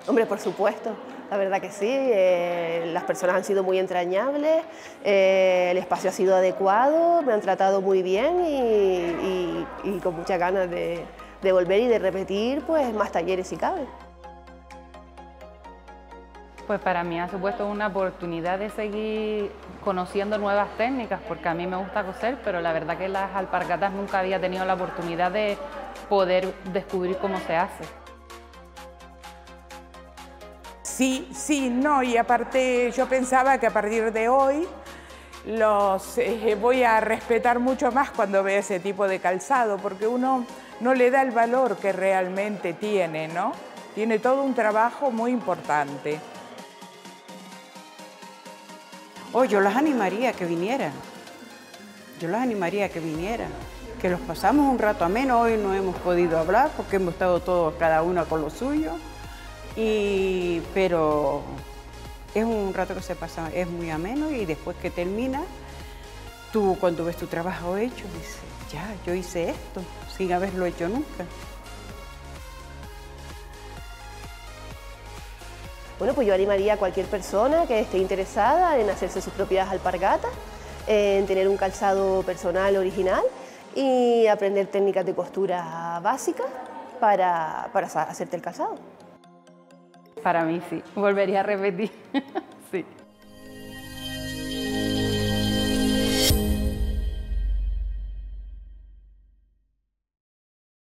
Hombre, por supuesto, la verdad que sí, las personas han sido muy entrañables, el espacio ha sido adecuado, me han tratado muy bien y con muchas ganas de volver y de repetir pues más talleres si cabe. Pues para mí ha supuesto una oportunidad de seguir conociendo nuevas técnicas, porque a mí me gusta coser, pero la verdad que las alpargatas nunca había tenido la oportunidad de poder descubrir cómo se hace. Sí, sí, no, y aparte yo pensaba que a partir de hoy los voy a respetar mucho más cuando vea ese tipo de calzado, porque uno no le da el valor que realmente tiene, ¿no? Tiene todo un trabajo muy importante. Oh, yo las animaría a que vinieran. Yo las animaría a que vinieran. Que los pasamos un rato ameno. Hoy no hemos podido hablar porque hemos estado todos, cada uno con lo suyo. Pero es un rato que se pasa, es muy ameno y después que termina, tú cuando ves tu trabajo hecho, dices, ya, yo hice esto, sin haberlo hecho nunca. Bueno, pues yo animaría a cualquier persona que esté interesada en hacerse sus propias alpargatas, en tener un calzado personal original y aprender técnicas de costura básicas para hacerte el calzado. Para mí sí, volvería a repetir, sí.